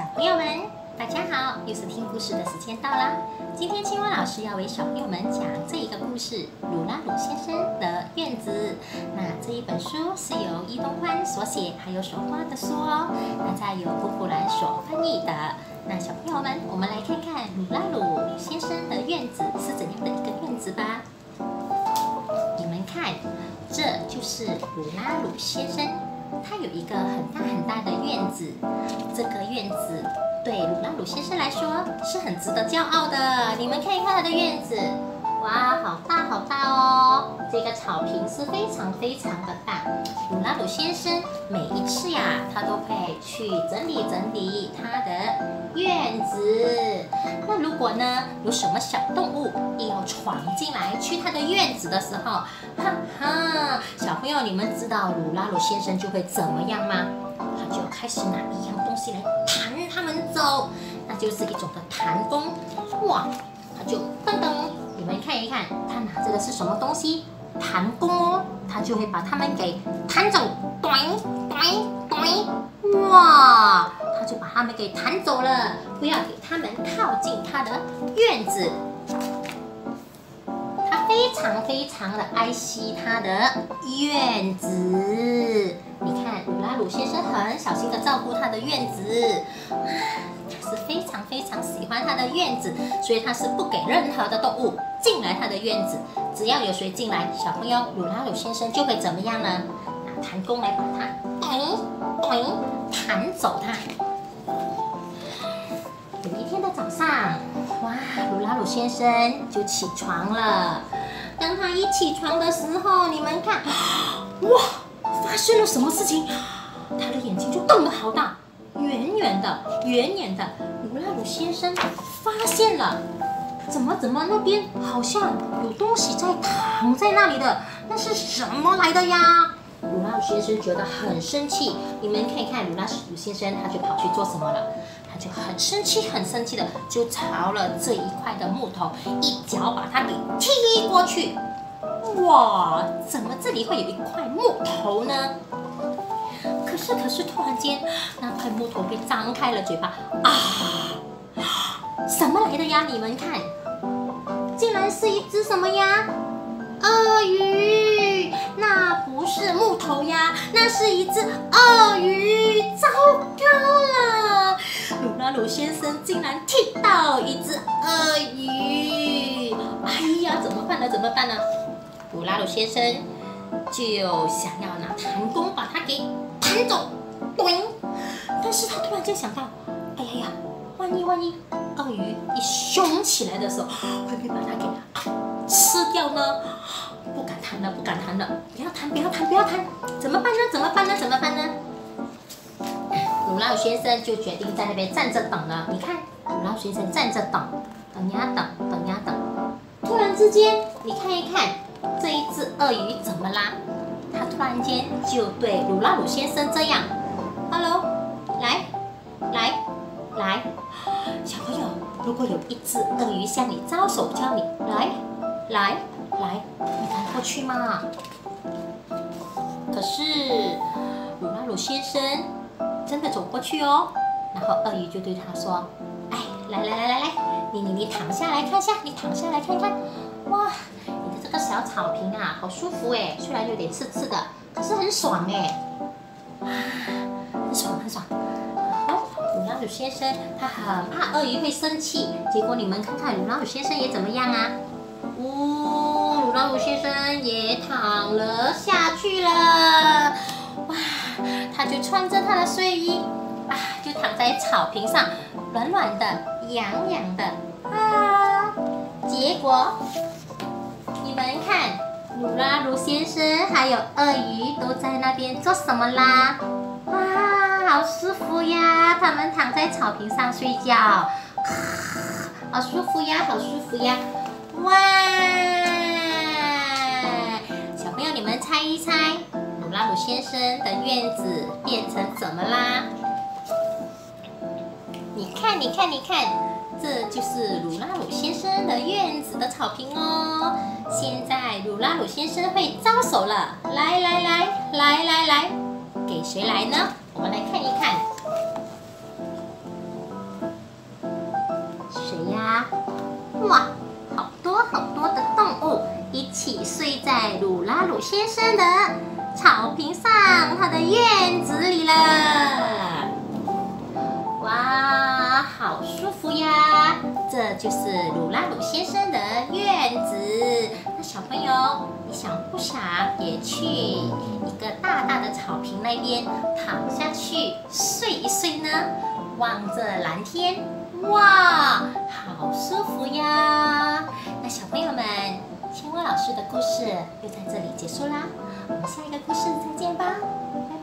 朋友们，大家好，又是听故事的时间到啦。今天青蛙老师要为小朋友们讲这一个故事《鲁拉鲁先生的院子》。那这一本书是由伊东欢所写，还有手画的书哦。那再由普普兰所翻译的。那小朋友们，我们来看看鲁拉鲁先生的院子是怎样的一个院子吧。你们看，这就是鲁拉鲁先生。他有一个很大很大的院子，这个院子对鲁拉鲁先生来说是很值得骄傲的。你们看一看他的院子，哇，好大好大哦！这个草坪是非常非常的大。鲁拉鲁先生每一次呀，他都会去整理整理他的院子。那如果呢，有什么小动物要闯进来去他的院子的时候，哈哈，小朋友，你们知道鲁拉鲁先生就会怎么样吗？他就开始拿一样东西来弹他们走，那就是一种的弹弓。哇，他就噔噔，你们看一看，他拿着的是什么东西？弹弓哦，他就会把他们给弹走，咚咚咚，哇，他就把他们给弹走了，不要给他们靠近他的院子。他非常非常的爱惜他的院子。你看，鲁拉鲁先生很小心的照顾他的院子，他是非常非常喜欢他的院子，所以他是不给任何的动物进来他的院子。只要有谁进来，小朋友鲁拉鲁先生就会怎么样呢？拿弹弓来把它弹走它。有一天的早上，哇，鲁拉鲁先生就起床了。当他一起床的时候，你们看，哇，发生了什么事情？他的眼睛就瞪得好大，圆圆的。鲁拉鲁先生发现了，怎么那边好像有东西在躺在那里的，那是什么来的呀？鲁拉鲁先生觉得很生气。你们看一看，鲁拉鲁先生他就跑去做什么了？他就很生气的就朝了这一块的木头，一脚把它给踢过去。哇，怎么这里会有一块木头呢？可是突然间，那块木头被张开了嘴巴啊！什么来的呀？你们看，竟然是一只什么呀？鳄鱼！那不是木头呀，那是一只鳄鱼！糟糕了，鲁拉鲁先生竟然踢到一只鳄鱼！哎呀，怎么办呢？鲁拉鲁先生就想要拿弹弓把它给弹走，但是他突然间想到，哎呀，万一鳄鱼一凶起来的时候，会不会把它给吃掉呢？不敢弹了，不要弹，怎么办呢？鲁拉鲁先生就决定在那边站着等了。你看，鲁拉鲁先生站着等呀等，突然之间，你看一看这一只鳄鱼怎么啦？他突然间就对鲁拉鲁先生这样 ，Hello， 来，小朋友，如果有一只鳄鱼向你招手，叫你来，你敢过去吗？可是鲁拉鲁先生真的走过去哦，然后鳄鱼就对他说：“哎，来，你躺下来看一下，你躺下来看一看，哇，你的这个小草坪啊，好舒服哎，虽然有点刺刺的，可是很爽哎，很爽。”鲁拉鲁先生他很怕鳄鱼会生气，结果你们看看鲁拉鲁先生也怎么样啊？鲁拉鲁先生也躺了下去了。哇，他就穿着他的睡衣就躺在草坪上，软的，痒的啊。结果你们看，鲁拉鲁先生还有鳄鱼都在那边做什么啦？哇，好舒服呀！他们躺在草坪上睡觉，好舒服呀！哇！小朋友，你们猜一猜，鲁拉鲁先生的院子变成怎么啦？你看，这就是鲁拉鲁先生的院子的草坪哦。现在鲁拉鲁先生会招手了，来，给谁来呢？我们来看一看。 起睡在鲁拉鲁先生的草坪上，他的院子里了。哇，好舒服呀！这就是鲁拉鲁先生的院子。那小朋友，你想不想也去一个大大的草坪那边躺下去睡一睡呢？望着蓝天，哇，好舒服呀！那小朋友们，青蛙老师的故事就在这里结束啦，我们下一个故事再见吧，拜拜。